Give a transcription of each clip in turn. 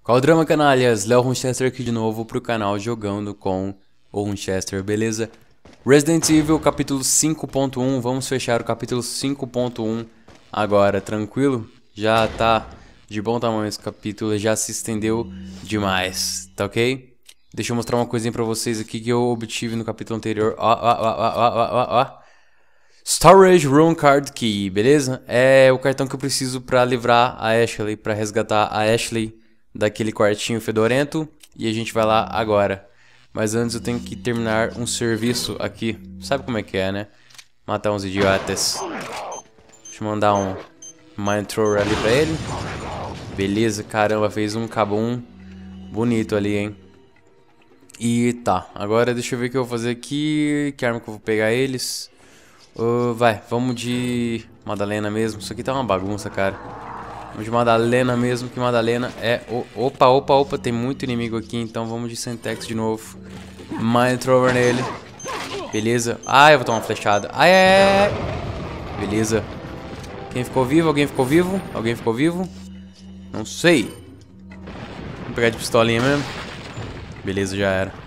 Qual o drama, canalhas? Léo Winchester aqui de novo pro canal jogando com o Winchester, beleza? Resident Evil capítulo 5.1, vamos fechar o capítulo 5.1 agora, tranquilo? Já tá de bom tamanho esse capítulo, já se estendeu demais, tá ok? Deixa eu mostrar uma coisinha pra vocês aqui que eu obtive no capítulo anterior. Ó. Storage Room Card Key, beleza? É o cartão que eu preciso pra livrar a Ashley, pra resgatar a Ashley daquele quartinho fedorento. E a gente vai lá agora. Mas antes eu tenho que terminar um serviço aqui. Sabe como é que é, né? Matar uns idiotas. Deixa eu mandar um Mind Thrower ali pra ele. Beleza, caramba, fez um cabum bonito ali, hein? E tá, agora deixa eu ver o que eu vou fazer aqui. Que arma que eu vou pegar eles? Vai, vamos de Madalena mesmo. Isso aqui tá uma bagunça, cara. Vamos de Madalena mesmo, que Madalena é... Opa, tem muito inimigo aqui, então vamos de Semtex de novo. Mind Thrower nele. Beleza. Ah, eu vou tomar uma flechada. Ai. Beleza. Quem ficou vivo? Alguém ficou vivo? Alguém ficou vivo? Não sei. Vou pegar de pistolinha mesmo. Beleza, já era.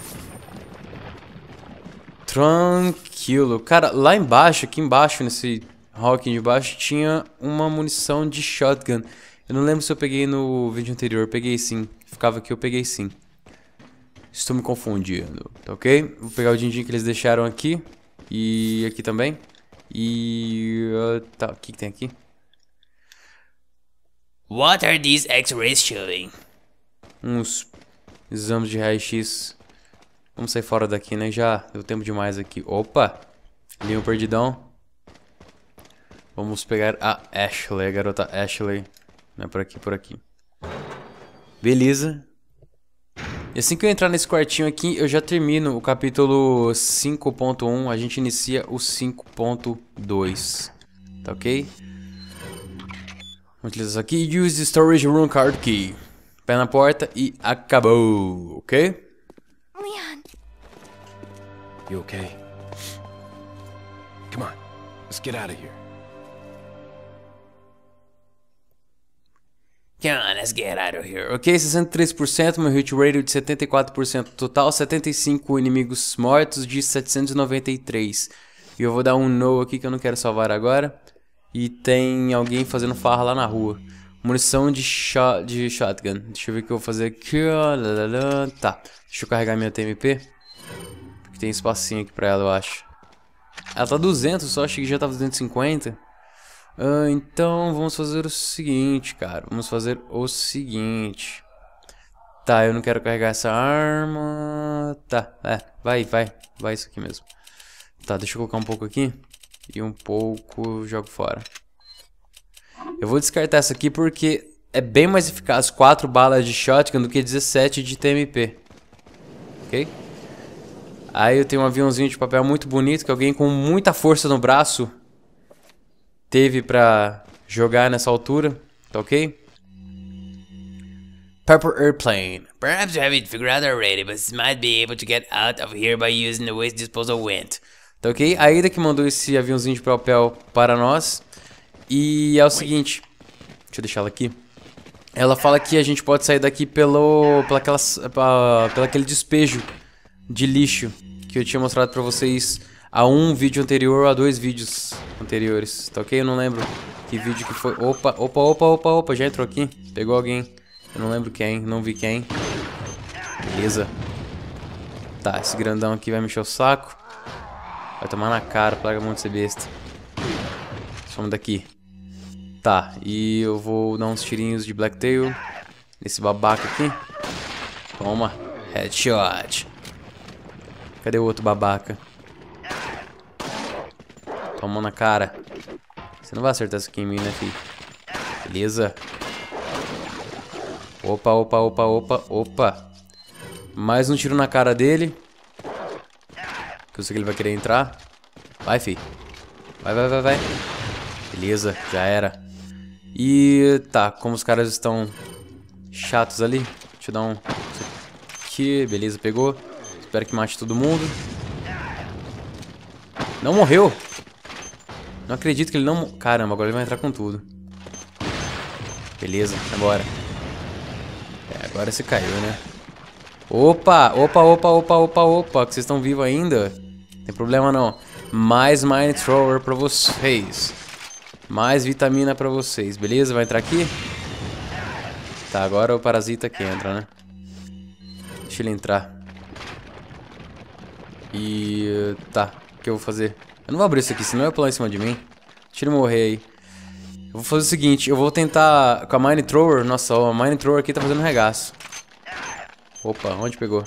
Tranquilo. Cara, lá embaixo, aqui embaixo, nesse Hawking de baixo, tinha uma munição de shotgun. Eu não lembro se eu peguei no vídeo anterior. Eu peguei sim. Ficava aqui, eu peguei sim. Estou me confundindo, tá ok? Vou pegar o din-din que eles deixaram aqui. E aqui também. E... tá, o que tem aqui? What are these X-rays showing? Uns exames de raio-x. Vamos sair fora daqui, né? Já deu tempo demais aqui. Opa! Ali um perdidão. Vamos pegar a Ashley, a garota Ashley. Não é por aqui, por aqui. Beleza. E assim que eu entrar nesse quartinho aqui, eu já termino o capítulo 5.1. A gente inicia o 5.2. Tá ok? Vamos utilizar isso aqui. Use the storage room card key. Pé na porta e acabou. Ok? Leon. You okay? Come on, let's get out of here. Come on, let's get out of here. Ok, 63%, meu hit rate de 74%, total 75 inimigos mortos de 793. E eu vou dar um no aqui que eu não quero salvar agora. E tem alguém fazendo farra lá na rua. Munição de shotgun. Deixa eu ver o que eu vou fazer aqui. Tá, deixa eu carregar minha TMP. Porque tem espacinho aqui pra ela, eu acho. Ela tá 200 só, achei que já tava 250. Então vamos fazer o seguinte, cara. Vamos fazer o seguinte. Tá, eu não quero carregar essa arma. Tá, vai isso aqui mesmo. Tá, deixa eu colocar um pouco aqui. E um pouco jogo fora. Eu vou descartar essa aqui porque é bem mais eficaz 4 balas de shotgun do que 17 de TMP. Ok? Aí eu tenho um aviãozinho de papel muito bonito que alguém com muita força no braço teve pra jogar nessa altura, tá ok? Purple Airplane. Perhaps you haven't figured out already, but you might be able to get out of here by using the waste disposal vent. Tá ok? A Ada que mandou esse aviãozinho de papel para nós. E é o seguinte. Deixa eu deixar ela aqui. Ela fala que a gente pode sair daqui pelo aquele despejo de lixo que eu tinha mostrado pra vocês a um vídeo anterior ou a 2 vídeos anteriores, tá ok? Eu não lembro que vídeo que foi. Opa, já entrou aqui. Pegou alguém. Eu não lembro quem, não vi quem. Beleza. Tá, esse grandão aqui vai me encher o saco. Vai tomar na cara, plaga muito de ser besta. Some daqui. Tá, e eu vou dar uns tirinhos de Blacktail nesse babaca aqui. Toma, headshot. Cadê o outro babaca? Toma na cara. Você não vai acertar isso aqui em mim, né, filho? Beleza. Opa. Mais um tiro na cara dele. Que eu sei que ele vai querer entrar. Vai, filho. Vai. Beleza, já era. E tá, como os caras estão chatos ali. Deixa eu dar um... Aqui, beleza, pegou. Espero que mate todo mundo. Não morreu. Não acredito que ele não... Caramba, agora ele vai entrar com tudo. Beleza, agora. Agora você caiu, né? Opa, opa, opa, opa, opa, opa. Que vocês estão vivos ainda? Não tem problema não. Mais Mine Thrower pra vocês. Mais vitamina pra vocês, beleza? Vai entrar aqui? Tá, agora o parasita aqui entra, né? Deixa ele entrar. E... tá, o que eu vou fazer? Eu não vou abrir isso aqui, senão ele vai pular em cima de mim. Deixa ele morrer aí. Eu vou fazer o seguinte, eu vou tentar com a Mine Thrower. Nossa, a Mine Thrower aqui tá fazendo um regaço. Opa, onde pegou?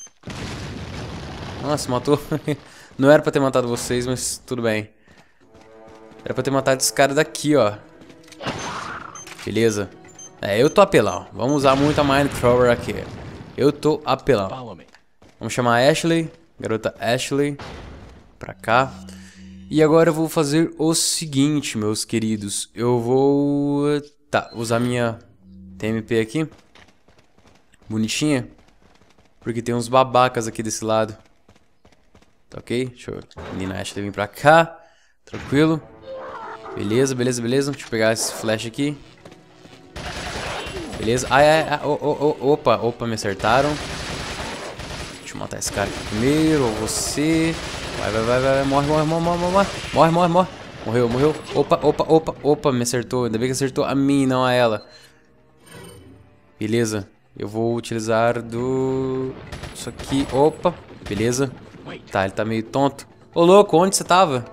Nossa, matou. Não era pra ter matado vocês, mas tudo bem. Era pra ter matado esse cara daqui, ó. Beleza. É, eu tô apelão. Vamos usar muito a Mine Thrower aqui. Eu tô apelão. Vamos chamar a Ashley. Garota Ashley. Pra cá. E agora eu vou fazer o seguinte, meus queridos. Eu vou... tá, usar minha TMP aqui. Bonitinha. Porque tem uns babacas aqui desse lado. Tá ok? Deixa eu... Menina Ashley vir pra cá. Tranquilo. Beleza, beleza, beleza. Deixa eu pegar esse flash aqui. Beleza. Ai, ai, ai. Opa, opa, me acertaram. Deixa eu matar esse cara aqui primeiro. Ou você. Vai, vai, vai, vai. Morre, morre, morre, morre, morre. Morre, morre, morre. Morreu, morreu. Opa, opa, opa, opa. Me acertou. Ainda bem que acertou a mim, não a ela. Beleza. Eu vou utilizar do... isso aqui. Opa. Beleza. Tá, ele tá meio tonto. Ô, louco, onde você tava?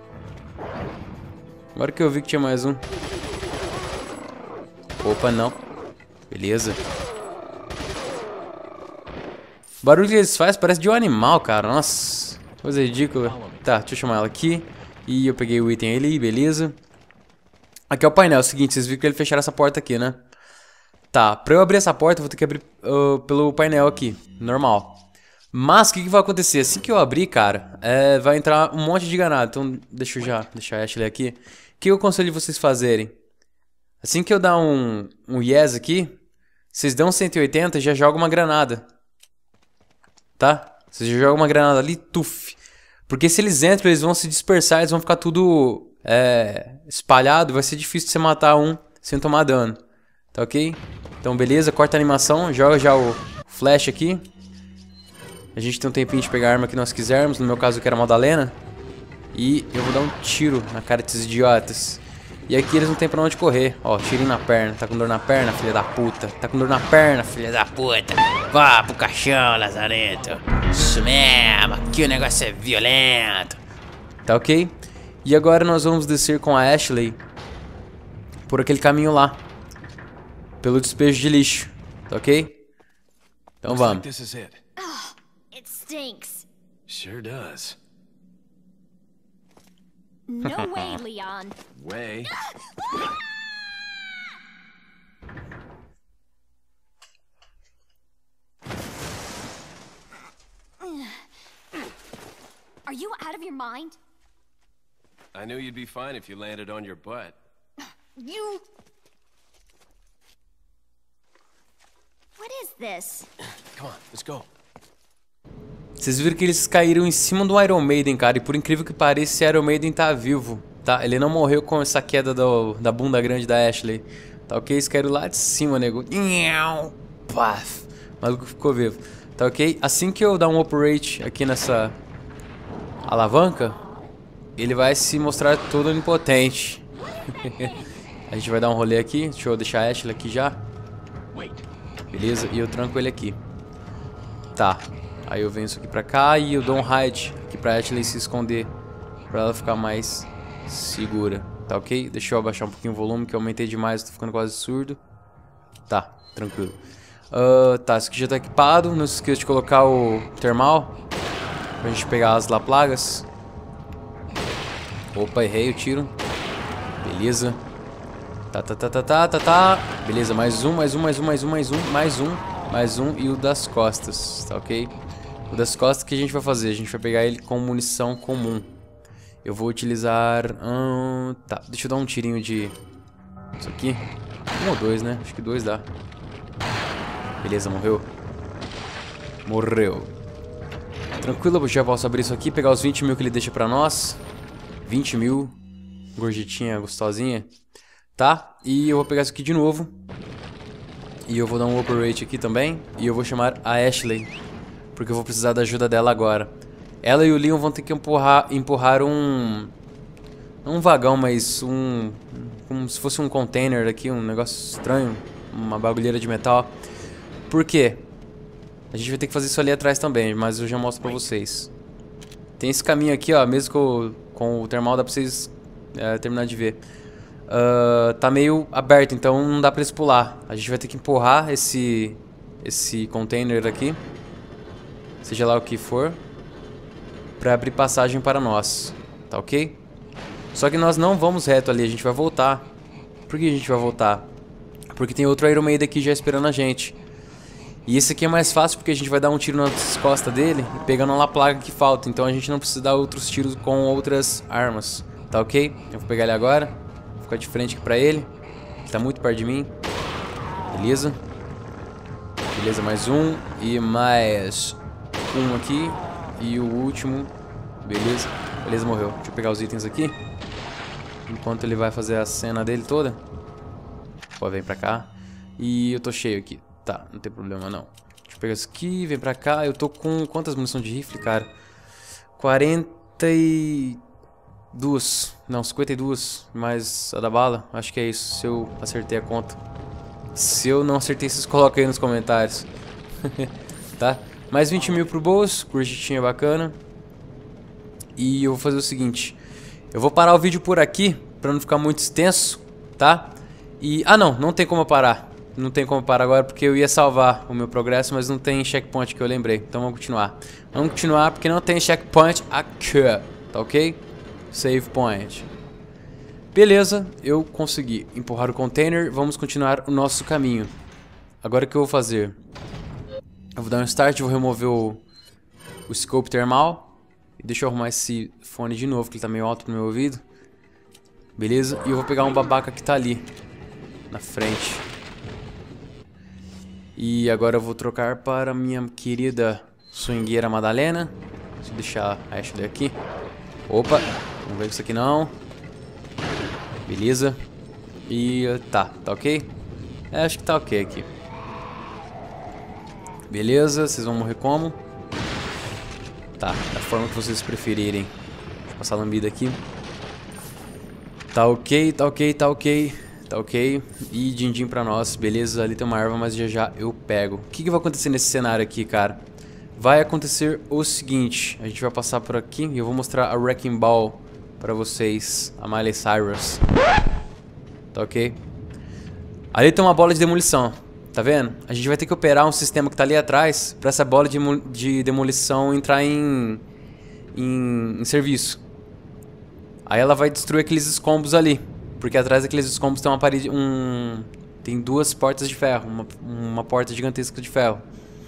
Agora que eu vi que tinha mais um. Opa, não. Beleza. O barulho que eles fazem parece de um animal, cara. Nossa, coisa ridícula. Tá, deixa eu chamar ela aqui. E eu peguei o item ali, beleza. Aqui é o painel, é o seguinte, vocês viram que ele fecharam essa porta aqui, né? Tá, pra eu abrir essa porta eu vou ter que abrir pelo painel aqui, normal. Mas o que vai acontecer? Assim que eu abrir, cara, vai entrar um monte de granada. Então deixa eu já deixar a Ashley aqui. O que eu aconselho vocês fazerem? Assim que eu dar um yes aqui, vocês dão 180 e já joga uma granada. Tá? Vocês já jogam uma granada ali, tuf. Porque se eles entram, eles vão se dispersar, eles vão ficar tudo espalhado. Vai ser difícil de você matar um sem tomar dano. Tá ok? Então beleza, corta a animação, joga já o flash aqui. A gente tem um tempinho de pegar a arma que nós quisermos. No meu caso eu quero a Madalena. E eu vou dar um tiro na cara desses idiotas. E aqui eles não tem pra onde correr. Ó, tirinho na perna. Tá com dor na perna, filha da puta. Tá com dor na perna, filha da puta. Vá pro caixão, Lazarento. Isso mesmo, aqui o negócio é violento. Tá ok? E agora nós vamos descer com a Ashley por aquele caminho lá. Pelo despejo de lixo. Tá ok? Então vamos. It stinks. Sure does. No way, Leon. Way. Are you out of your mind? I knew you'd be fine if you landed on your butt. You... What is this? Come on, let's go. Vocês viram que eles caíram em cima do Iron Maiden, cara. E por incrível que pareça, esse Iron Maiden tá vivo, tá? Ele não morreu com essa queda da bunda grande da Ashley. Tá ok? Eles caíram lá de cima, nego. Paf. O maluco ficou vivo. Tá ok? Assim que eu dar um operate aqui nessa alavanca, ele vai se mostrar todo onipotente. A gente vai dar um rolê aqui. Deixa eu deixar a Ashley aqui já. Beleza? E eu tranco ele aqui. Tá. Aí eu venho isso aqui pra cá e eu dou um hide aqui pra Ashley se esconder. Pra ela ficar mais segura. Tá ok? Deixa eu abaixar um pouquinho o volume que eu aumentei demais. Tô ficando quase surdo. Tá, tranquilo. Tá, isso aqui já tá equipado. Não se esqueça de colocar o termal pra gente pegar as laplagas. Opa, errei o tiro. Beleza. Tá. Beleza, mais um. Mais um e o das costas, tá ok? O das costas que a gente vai fazer? A gente vai pegar ele com munição comum. Eu vou utilizar... tá, deixa eu dar um tirinho de... isso aqui. 1 ou 2, né? Acho que 2 dá. Beleza, morreu. Morreu. Tranquilo, eu já posso abrir isso aqui. Pegar os 20 mil que ele deixa pra nós. 20 mil. Gorjetinha gostosinha. Tá? E eu vou pegar isso aqui de novo. E eu vou dar um operate aqui também. E eu vou chamar a Ashley, porque eu vou precisar da ajuda dela agora. Ela e o Leon vão ter que empurrar um... Não um vagão, mas como se fosse um container aqui, um negócio estranho. Uma bagulheira de metal. Por quê? A gente vai ter que fazer isso ali atrás também, mas eu já mostro pra vocês. Tem esse caminho aqui, ó, mesmo com o termal dá pra vocês terminar de ver. Tá meio aberto, então não dá pra eles pular. A gente vai ter que empurrar esse container aqui, seja lá o que for, pra abrir passagem para nós, tá ok? Só que nós não vamos reto ali, a gente vai voltar. Por que a gente vai voltar? Porque tem outro Iron Maiden aqui já esperando a gente. E esse aqui é mais fácil porque a gente vai dar um tiro nas costas dele e pegando lá a placa que falta. Então a gente não precisa dar outros tiros com outras armas, tá ok? Eu vou pegar ele agora, vou ficar de frente aqui pra ele. Ele tá muito perto de mim. Beleza. Beleza, mais um. E mais um aqui. E o último. Beleza. Beleza, morreu. Deixa eu pegar os itens aqui. Enquanto ele vai fazer a cena dele toda. Pô, vem pra cá. E eu tô cheio aqui. Tá, não tem problema não. Deixa eu pegar isso aqui, vem pra cá. Eu tô com quantas munições de rifle, cara? 42. Não, 52. Mais a da bala. Acho que é isso, se eu acertei a conta. Se eu não acertei, vocês colocam aí nos comentários. Tá? Mais 20 mil pro bolso. Curtitinha bacana. E eu vou fazer o seguinte. Eu vou parar o vídeo por aqui, pra não ficar muito extenso, tá? E... Ah, não tem como eu parar. Não tem como parar agora porque eu ia salvar o meu progresso, mas não tem checkpoint que eu lembrei. Então vamos continuar. Vamos continuar porque não tem checkpoint aqui, tá ok? Save point. Beleza, eu consegui empurrar o container. Vamos continuar o nosso caminho. Agora o que eu vou fazer? Eu vou dar um start, vou remover o scope termal. E deixa eu arrumar esse fone de novo, que ele tá meio alto pro meu ouvido. Beleza, e eu vou pegar um babaca que tá ali na frente. E agora eu vou trocar para minha querida swingueira Madalena. Deixa eu deixar a Ashley aqui. Opa, não veio isso aqui não. Beleza. E tá ok? Acho que tá ok aqui. Beleza, vocês vão morrer como? Tá, da forma que vocês preferirem. Deixa eu passar a lambida aqui. Tá ok, tá ok, tá ok. Tá ok. E din-din pra nós. Beleza, ali tem uma arma, mas já já eu pego. O que vai acontecer nesse cenário aqui, cara? Vai acontecer o seguinte. A gente vai passar por aqui e eu vou mostrar a Wrecking Ball pra vocês. A Miley Cyrus. Tá ok? Ali tem uma bola de demolição. Tá vendo? A gente vai ter que operar um sistema que tá ali atrás pra essa bola de demolição entrar em serviço. Aí ela vai destruir aqueles escombros ali. Porque atrás daqueles escombros tem uma parede... Tem duas portas de ferro. Uma porta gigantesca de ferro.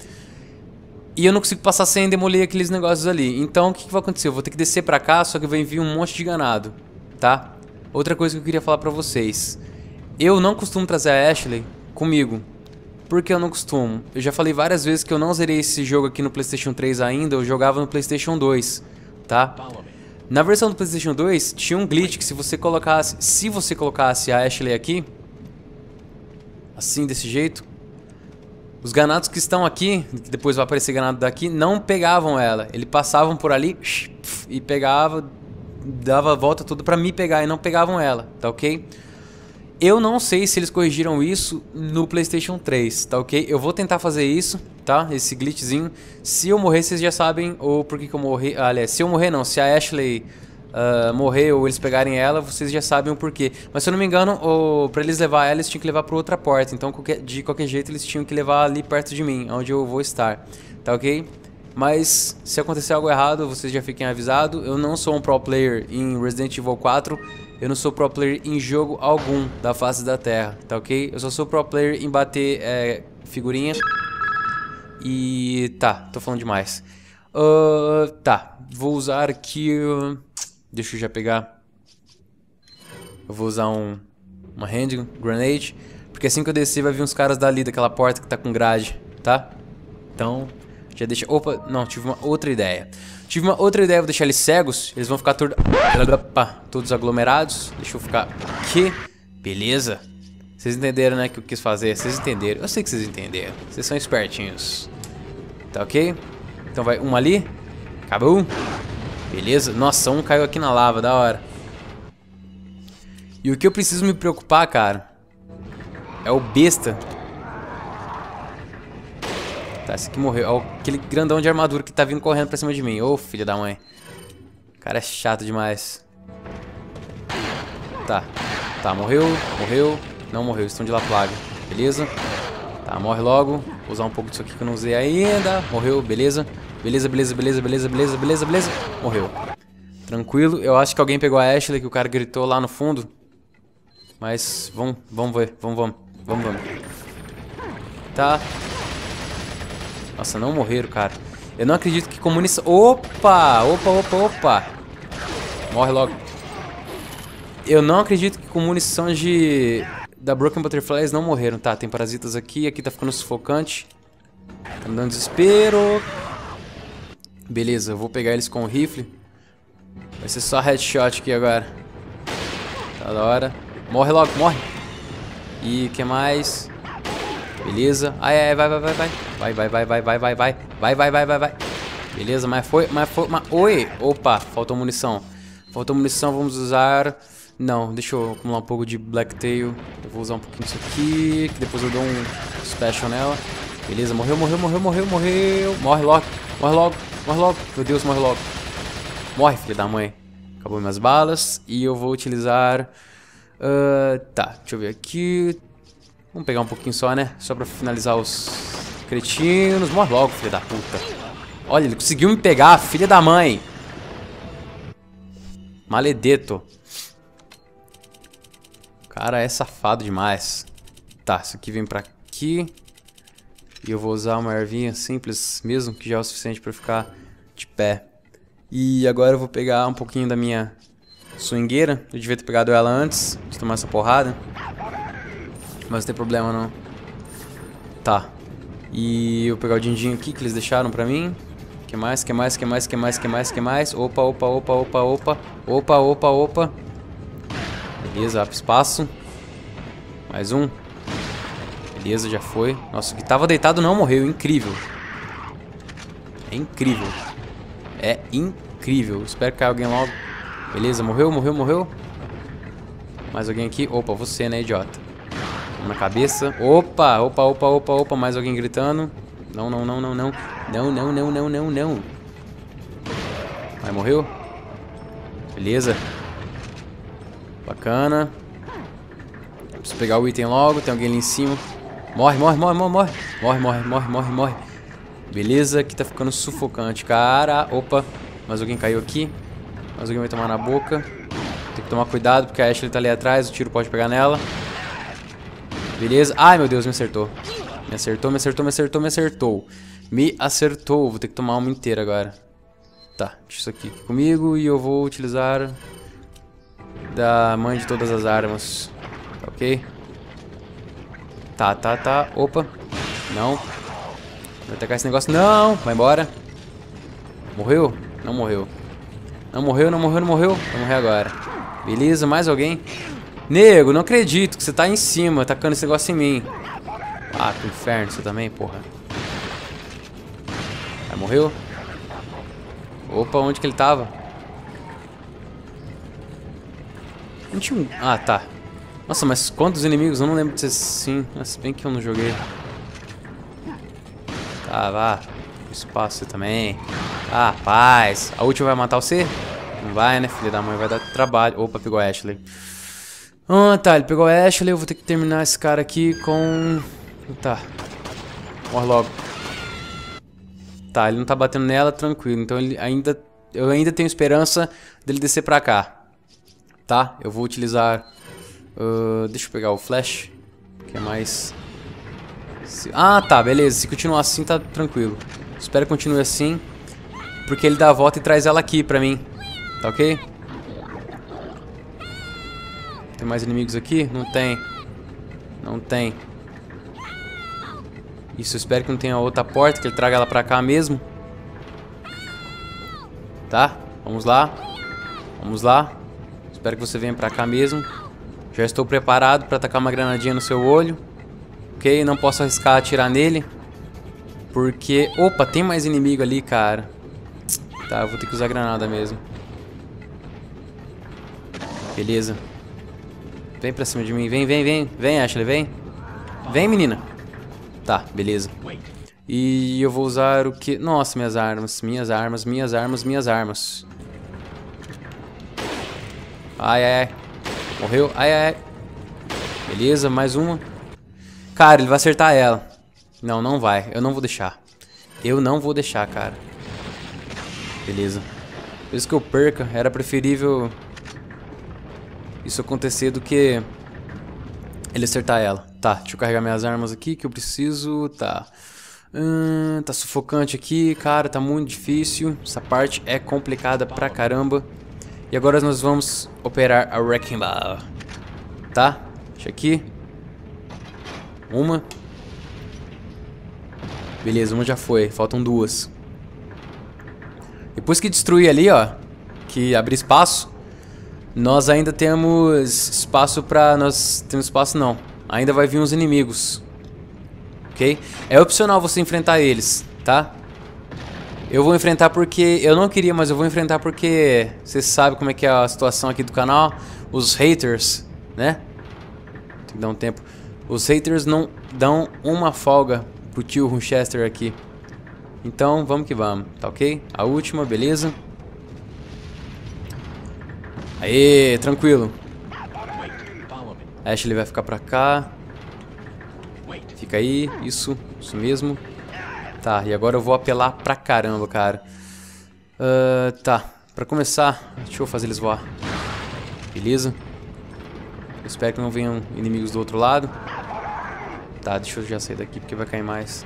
E eu não consigo passar sem demolir aqueles negócios ali. Então o que vai acontecer? Eu vou ter que descer pra cá, só que vai vir um monte de ganado. Tá? Outra coisa que eu queria falar pra vocês. Eu não costumo trazer a Ashley comigo. Por que eu não costumo? Eu já falei várias vezes que eu não zerei esse jogo aqui no PlayStation 3 ainda. Eu jogava no PlayStation 2. Tá? Na versão do PlayStation 2 tinha um glitch que se você colocasse a Ashley aqui, assim, desse jeito, os ganados que estão aqui, que depois vai aparecer ganado daqui, não pegavam ela. Eles passavam por ali e pegava, dava a volta toda pra me pegar e não pegavam ela, tá ok? Eu não sei se eles corrigiram isso no PlayStation 3, tá ok? Eu vou tentar fazer isso, tá? Esse glitchzinho. Se eu morrer, vocês já sabem o porquê que eu morri. Aliás, se eu morrer não, se a Ashley morrer ou eles pegarem ela, vocês já sabem o porquê. Mas se eu não me engano, pra eles levar ela, eles tinham que levar pra outra porta. Então, de qualquer jeito, eles tinham que levar ali perto de mim, onde eu vou estar, tá ok? Mas se acontecer algo errado, vocês já fiquem avisados. Eu não sou um pro player em Resident Evil 4. Eu não sou pro player em jogo algum da face da Terra, tá ok? Eu só sou pro player em bater figurinha. E tá, tô falando demais. Tá, vou usar aqui... deixa eu já pegar. Eu vou usar uma hand grenade. Porque assim que eu descer vai vir uns caras dali, daquela porta que tá com grade, tá? Então, já deixa... Opa, não, tive uma outra ideia. Vou deixar eles cegos. Eles vão ficar todos aglomerados. Deixa eu ficar aqui. Beleza. Vocês entenderam, né, que eu quis fazer? Vocês entenderam. Eu sei que vocês entenderam. Vocês são espertinhos. Tá ok? Então vai uma ali. Acabou. Beleza. Nossa, um caiu aqui na lava. Da hora. E o que eu preciso me preocupar, cara, é o besta. Tá, esse aqui morreu. Ó, aquele grandão de armadura que tá vindo correndo pra cima de mim. Ô, filho da mãe. O cara é chato demais. Tá. Tá, morreu. Morreu. Não morreu. Estão de la plaga. Beleza. Tá, morre logo. Vou usar um pouco disso aqui que eu não usei ainda. Morreu. Beleza. Beleza, beleza, beleza, beleza, beleza, beleza, beleza. Morreu. Tranquilo. Eu acho que alguém pegou a Ashley, que o cara gritou lá no fundo. Mas vamos ver. Vamos. Tá. Nossa, não morreram, cara. Eu não acredito que com munição... Opa! Morre logo. Eu não acredito que com munição da Broken Butterfly eles não morreram. Tá, tem parasitas aqui. Aqui tá ficando sufocante. Tá me dando desespero. Beleza, eu vou pegar eles com o rifle. Vai ser só headshot aqui agora. Tá da hora. Morre logo, morre. E o que mais? Beleza. Ai, vai. Vai. Beleza, mas foi. Oi! Opa, faltou munição. Vamos usar... Não, deixa eu acumular um pouco de Blacktail. Eu vou usar um pouquinho disso aqui, que depois eu dou um special nela. Beleza, morreu. Morre logo. Meu Deus, morre logo. Morre, filho da mãe. Acabou minhas balas. E eu vou utilizar... tá, deixa eu ver aqui. Vamos pegar um pouquinho só, né? Só pra finalizar os cretinos. Morre logo, filho da puta. Olha, ele conseguiu me pegar, filha da mãe. Maledeto. O cara é safado demais. Tá, isso aqui vem pra aqui. E eu vou usar uma ervinha simples mesmo, que já é o suficiente pra ficar de pé. E agora eu vou pegar um pouquinho da minha swingueira. Eu devia ter pegado ela antes de tomar essa porrada. Mas não tem problema não. Tá. E eu vou pegar o din-din aqui que eles deixaram pra mim. Que mais? Opa. Beleza, abre espaço. Mais um. Beleza, já foi. Nossa, o que tava deitado não morreu. Incrível. É incrível. Espero que caia alguém logo. Beleza, morreu. Mais alguém aqui. Opa, você, né, idiota? Na cabeça. Opa. Mais alguém gritando. Não. Não. Aí, morreu. Beleza. Bacana. Preciso pegar o item logo. Tem alguém ali em cima. Morre. Beleza, aqui tá ficando sufocante, cara. Opa, mais alguém caiu aqui. Mais alguém vai tomar na boca. Tem que tomar cuidado porque a Ashley tá ali atrás. O tiro pode pegar nela. Beleza. Ai, meu Deus, me acertou. Me acertou. Vou ter que tomar uma inteira agora. Tá, deixa isso aqui comigo. E eu vou utilizar da mãe de todas as armas. Tá ok? Tá. Opa. Não. Vou atacar esse negócio. Não. Vai embora. Morreu? Não morreu. Não morreu. Vai morrer agora. Beleza, mais alguém? Nego, não acredito que você tá em cima, atacando esse negócio em mim. Ah, que inferno, você também, porra. Aí, morreu? Opa, onde que ele tava? 21. Ah, tá. Nossa, mas quantos inimigos? Eu não lembro de ser assim. Mas bem que eu não joguei. Tá, vá. Espaço você também. Ah, paz. A última vai matar você? Não vai, né, filha da mãe? Vai dar trabalho. Opa, pegou a Ashley. Ah, tá. Ele pegou a Ashley. Eu vou ter que terminar esse cara aqui com... Tá. Morre logo. Tá, ele não tá batendo nela, tranquilo. Então eu ainda tenho esperança dele descer pra cá. Tá? Eu vou utilizar... deixa eu pegar o flash. Que é mais... Ah, tá, beleza. Se continuar assim, tá tranquilo. Espero que continue assim. Porque ele dá a volta e traz ela aqui pra mim. Tá ok? Tem mais inimigos aqui? Não tem. Não tem. Isso, eu espero que não tenha outra porta, que ele traga ela pra cá mesmo. Tá? Vamos lá. Espero que você venha pra cá mesmo. Já estou preparado pra tacar uma granadinha no seu olho. Ok, não posso arriscar atirar nele. Porque... Opa, tem mais inimigo ali, cara. Tá, eu vou ter que usar granada mesmo. Beleza. Vem pra cima de mim. Vem, vem, vem. Vem, Ashley, vem. Vem, menina. Tá, beleza. E eu vou usar o que... Nossa, minhas armas. Minhas armas, minhas armas, minhas armas. Ai, ai, ai. Morreu. Ai, ai, ai. Beleza, mais uma. Cara, ele vai acertar ela. Não, não vai. Eu não vou deixar. Eu não vou deixar, cara. Beleza. Por isso que eu perca. Era preferível isso acontecer do que ele acertar ela. Tá, deixa eu carregar minhas armas aqui que eu preciso. Tá. Tá sufocante aqui, cara. Tá muito difícil. Essa parte é complicada pra caramba. E agora nós vamos operar a Wrecking Ball. Tá? Deixa aqui. Uma. Beleza, uma já foi. Faltam duas. Depois que destruir ali, ó, que abrir espaço, nós ainda temos espaço pra... Nós temos espaço não. Ainda vai vir uns inimigos. Ok? É opcional você enfrentar eles, tá? Eu vou enfrentar porque... Eu não queria, mas eu vou enfrentar porque... Você sabe como é que é a situação aqui do canal. Os haters, né? Tem que dar um tempo. Os haters não dão uma folga pro tio Winchester aqui. Então, vamos que vamos, tá ok? A última, beleza? Aê, tranquilo. Ashley vai ficar pra cá. Fica aí, isso mesmo. Tá, e agora eu vou apelar pra caramba, cara. Tá, pra começar, deixa eu fazer eles voar. Beleza. Eu espero que não venham inimigos do outro lado. Tá, deixa eu já sair daqui porque vai cair mais.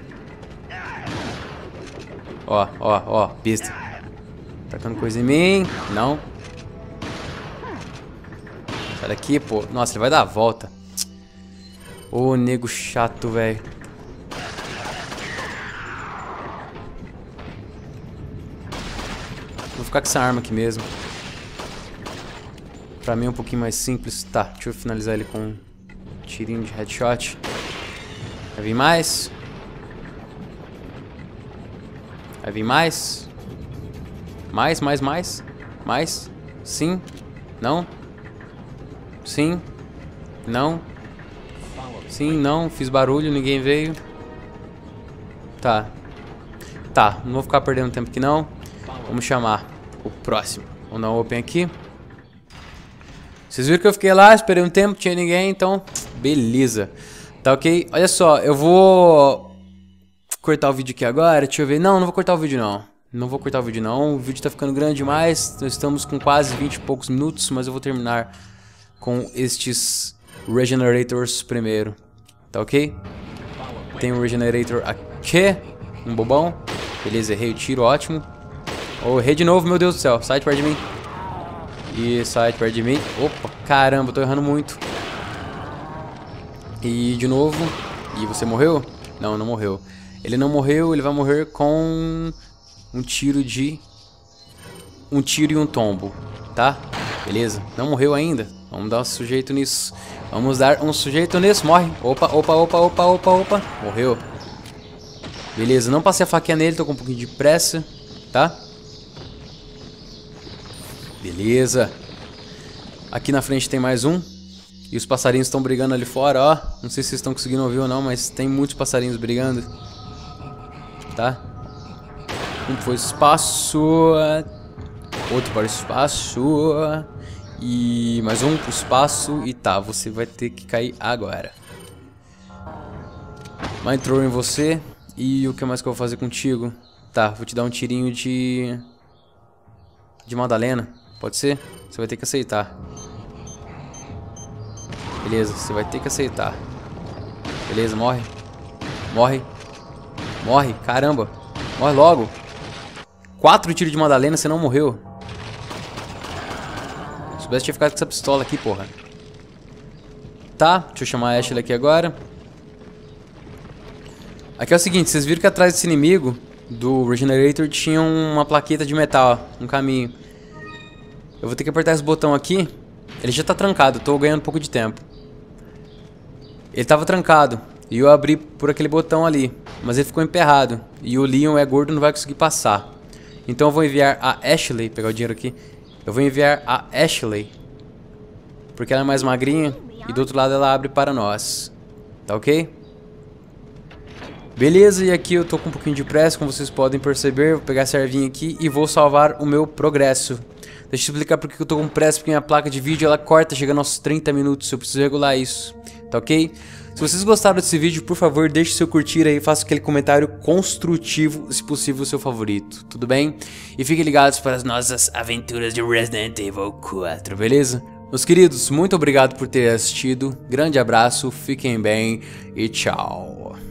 Ó, ó, ó, pista. Tacando coisa em mim. Não. Sai daqui, pô. Nossa, ele vai dar a volta. Ô, nego chato, velho. Vou ficar com essa arma aqui mesmo. Pra mim é um pouquinho mais simples. Tá, deixa eu finalizar ele com um tirinho de headshot. Vai vir mais? Vai vir mais? Mais, mais, mais? Mais? Sim? Não? Sim? Não? Sim, não? Fiz barulho, ninguém veio. Tá. Tá, não vou ficar perdendo tempo aqui não. Vamos chamar o próximo. Vamos dar um open aqui. Vocês viram que eu fiquei lá, esperei um tempo, não tinha ninguém, então... Beleza. Tá ok? Olha só, eu vou... cortar o vídeo aqui agora, deixa eu ver. Não, não vou cortar o vídeo não. Não vou cortar o vídeo não. O vídeo tá ficando grande demais. Nós estamos com quase 20 e poucos minutos, mas eu vou terminar com estes Regenerators primeiro. Tá ok? Tem um Regenerator aqui. Um bobão. Beleza, errei o tiro, ótimo. Oh, errei de novo, meu Deus do céu. Sai de perto de mim. E sai de perto de mim. Opa, caramba, tô errando muito. E de novo. E você morreu? Não, não morreu. Ele não morreu, ele vai morrer com um tiro de... um tiro e um tombo, tá? Beleza, não morreu ainda. Vamos dar um sujeito nisso. Vamos dar um sujeito nisso, morre. Opa, opa, opa, opa, opa, opa. Morreu. Beleza, não passei a faquinha nele, tô com um pouquinho de pressa, tá? Beleza. Aqui na frente tem mais um. E os passarinhos estão brigando ali fora, ó. Não sei se vocês estão conseguindo ouvir ou não, mas tem muitos passarinhos brigando. Tá? Um foi espaço. Outro para o espaço. E mais um pro espaço. E tá, você vai ter que cair agora. Mas entrou em você. E o que mais que eu vou fazer contigo? Tá, vou te dar um tirinho de Madalena. Pode ser? Você vai ter que aceitar. Beleza, você vai ter que aceitar. Beleza, morre. Morre. Morre, caramba. Morre logo. 4 tiros de Madalena, você não morreu. Se soubesse, tinha ficado com essa pistola aqui, porra. Tá, deixa eu chamar a Ashley aqui agora. Aqui é o seguinte, vocês viram que atrás desse inimigo do Regenerator tinha uma plaqueta de metal, um caminho. Eu vou ter que apertar esse botão aqui Ele já tá trancado, tô ganhando um pouco de tempo. Ele tava trancado e eu abri por aquele botão ali, mas ele ficou emperrado. E o Leon é gordo, não vai conseguir passar. Então eu vou enviar a Ashley, pegar o dinheiro aqui. Eu vou enviar a Ashley, porque ela é mais magrinha e do outro lado ela abre para nós. Tá ok? Beleza, e aqui eu tô com um pouquinho de pressa, como vocês podem perceber. Vou pegar a servinha aqui e vou salvar o meu progresso. Deixa eu explicar porque eu tô com pressa, porque minha placa de vídeo ela corta chegando aos 30 minutos. Eu preciso regular isso, tá ok? Se vocês gostaram desse vídeo, por favor, deixe seu curtir aí, faça aquele comentário construtivo, se possível o seu favorito, tudo bem? E fiquem ligados para as nossas aventuras de Resident Evil 4, beleza? Meus queridos, muito obrigado por ter assistido, grande abraço, fiquem bem e tchau!